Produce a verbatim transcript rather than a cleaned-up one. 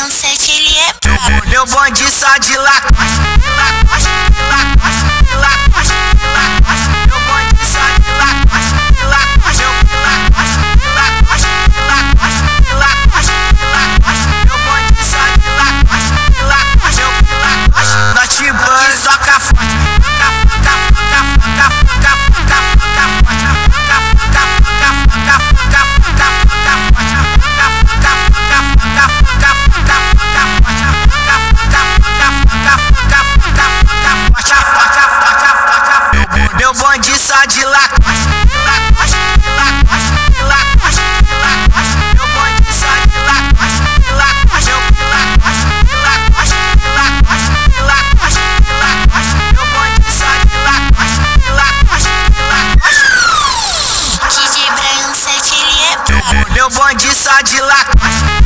sete ele é brabo. Meu bonde só de Lacoste, Lacoste, Lacoste, Lacoste, Lacoste. Meu bonde só de Lacoste, Lacoste, Lacoste, Lacoste, Lacoste, Lacoste, Lacoste. Meu bonde só de Lacoste, Lacoste, Lacoste. Notebook soca forte, foca, foca, foca, foca, foca, foca, foca, forte, foca, foca, foca, foca, foca, foca, foca, forte, foca, foca, foca, foca, foca, foca, foca, forte, foca, foca, foca, foca, foca, foca, forte, forte, forte, forte. Meu bonde só de Lacoste, Lacoste, Lacoste, Lacoste, Lacoste. Meu bonde só de Lacoste, Lacoste, Lacoste, Lacoste, Lacoste, Lacoste, Lacoste. Meu bonde só de Lacoste, Lacoste, Lacoste. D J Brian sete ele é brabo. Meu bonde só de Lacoste.